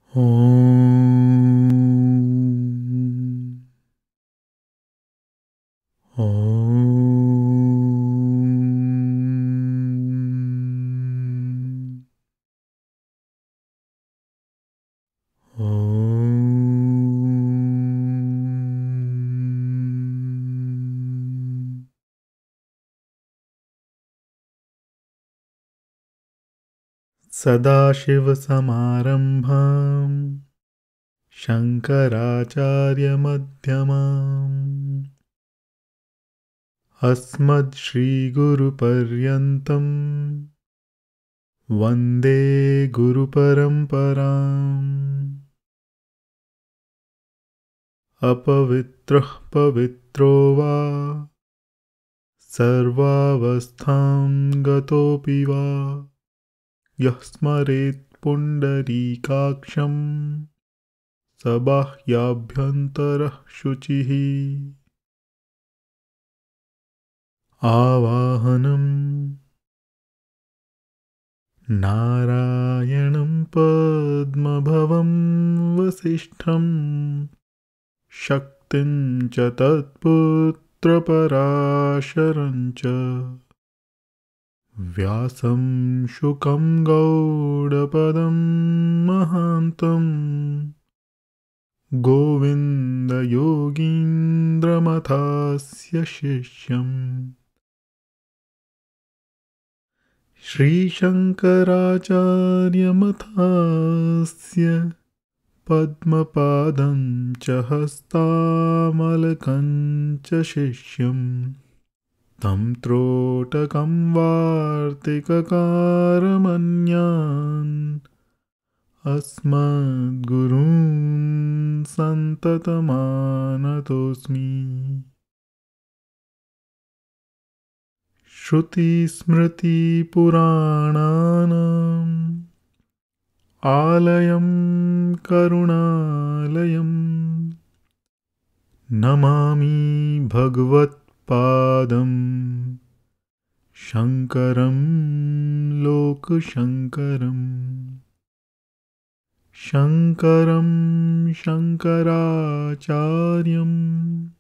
Om. Om. Om. Sadashivasamarambham Shankaracharyamध्यमाम् Asmad Shri Guru Paryantam Vande Guru Paramparam Apavitrah Pavitro Va Sarvavastham Gatopi Va Yasmaret Pundarikaksham Sabahyabhyantarah Shuchihi Avahanam Narayanam Padmabhavam Vasishtham Shaktin cha Tatputra Parasharam cha Vyasam Shukam Gaudapadam Mahantam Govinda Yogindra Mathasya Shishyam Shri Shankaracharya Mathasya Padmapadam cha Hastamalakam cha Shishyam Tam Trotakam Vartikakaramanyaan Asmad Gurun Santatamanatosmi Shruti Smriti Purananam Alayam Karunalayam Namami Bhagavat Padam Shankaram Lokashankaram Shankaram Shankaracharyam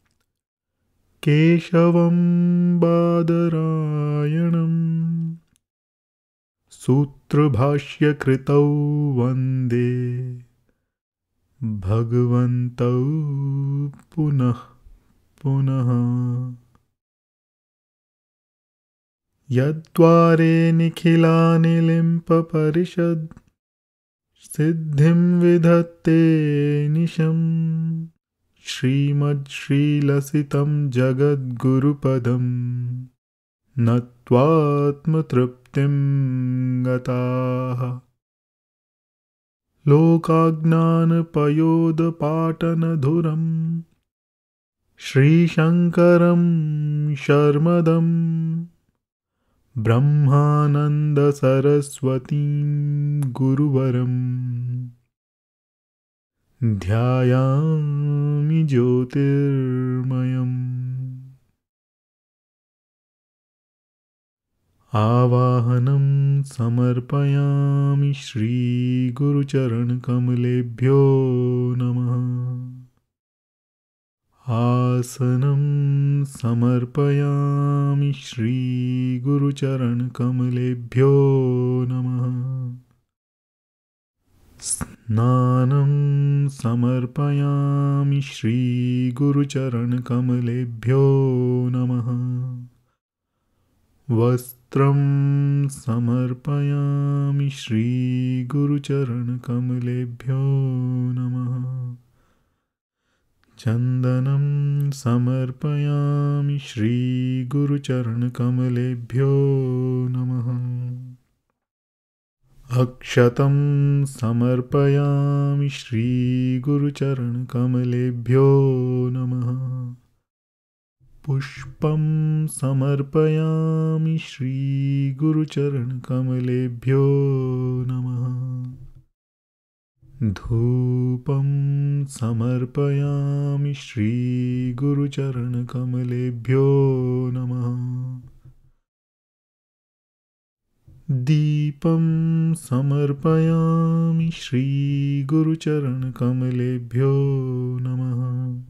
Keshavam Badarayanam Sutra Bhashya Kritau Vande Bhagavantau Punah Punaha Yadvare Nikhilani Limpa Parishad Siddhim Vidhatte Nisham Srimad Shri Lasitam Jagad Guru Padam Natvatma Triptim Gataha Lokagnana Payoda Patana Dhuram Shri Shankaram Sharmadam Brahmananda Saraswatim Guruvaram Dhyayami Jyotirmayam Avahanam Samarpayami Shri Guru Charan Kamalebhyo Namaha Asanam Samarpayami Shri Guru Charan Kamalebhyo Namaha Snanam Samarpayami Shri Guru Charan Kamalebhyo Namaha Vastram Samarpayami Shri Guru Charan Kamalebhyo Namaha Chandanam Samarpayami Shri Guru Charan Kamalebhyo Namaha Akshatam Samarpayami Shri Guru Charan Kamalebhyo Namaha Pushpam Samarpayami Shri Guru Charan Kamalebhyo Namaha Dhupam Samarpayami Shri Guru Charan Kamalebhyo Namaha दीपं समर्पयामि श्रीगुरुचरणकमलेभ्यो नमः।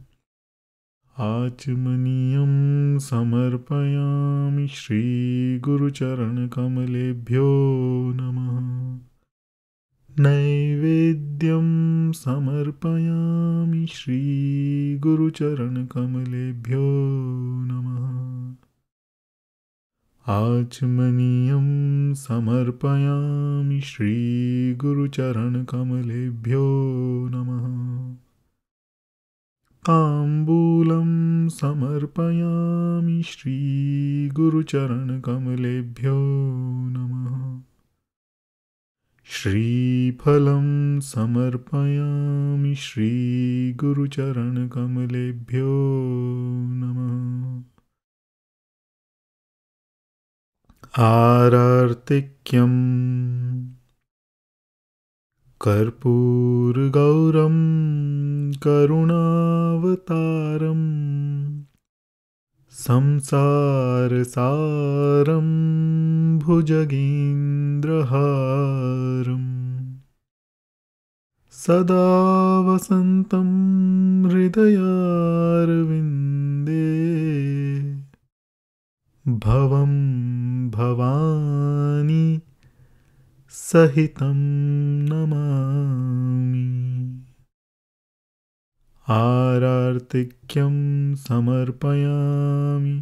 आचमनीयं समर्पयामि श्रीगुरुचरणकमलेभ्यो नमः। नैवेद्यं समर्पयामि श्रीगुरुचरणकमलेभ्यो नमः। आचमनीयं समर्पयामि श्रीगुरुचरणकमलेभ्यो नमः। ताम्बूलं समर्पयामि श्रीगुरुचरणकमलेभ्यो नमः। श्रीफलं समर्पयामि श्रीगुरुचरणकमलेभ्यो नमः। आरार्तिक्यं कर्पूरगौरं करुणावतारं संसारसारं भुजगेन्द्रहारं सदा वसन्तं हृदयारविन्दे भवं भवानी सहितं नमामि। आरार्तिक्यं समर्पयामि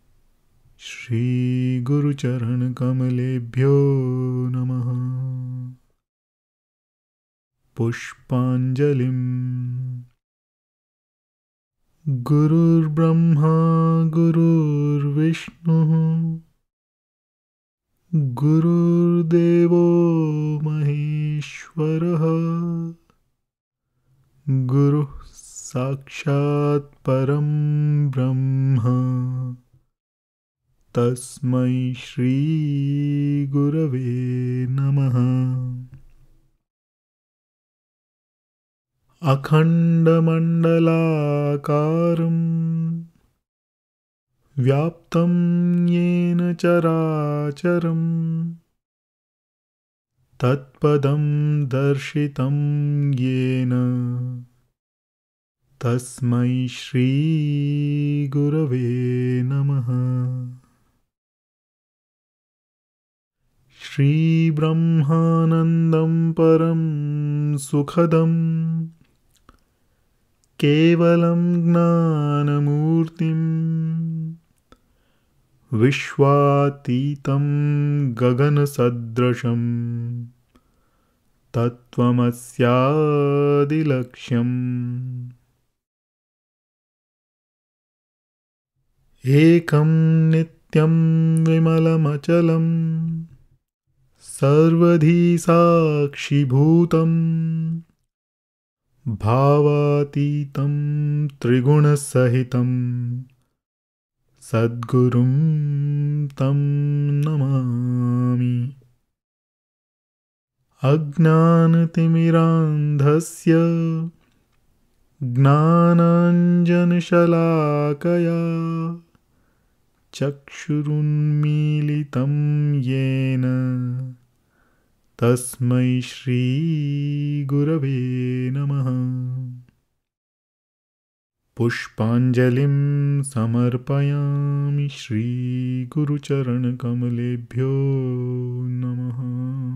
श्रीगुरुचरणकमलेभ्यो नमः। पुष्पाञ्जलिं गुरुर्ब्रह्मा गुरुर्विष्णुः गुरुर्देवो महेश्वरः गुरुः साक्षात् परं ब्रह्म तस्मै श्री गुरवे नमः। अखण्डमण्डलाकारं व्याप्तं येन चराचरं तत्पदं दर्शितं येन तस्मै श्री गुरवे नमः। श्रीब्रह्मानन्दं परं सुखदं केवलं ज्ञानमूर्तिं विश्वातीतं गगनसदृशं तत्त्वमस्यादिलक्ष्यम्। एकं नित्यं विमलमचलं सर्वधी साक्षिभूतं भावातीतं त्रिगुणसहितं सद्गुरुं तं नमामि। अज्ञानतिमिरान्धस्य ज्ञानाञ्जनशलाकया चक्षुरुन्मीलितं येन तस्मै श्री गुरवे नमः। पुष्पाञ्जलिं समर्पयामि श्रीगुरुचरणकमलेभ्यो नमः।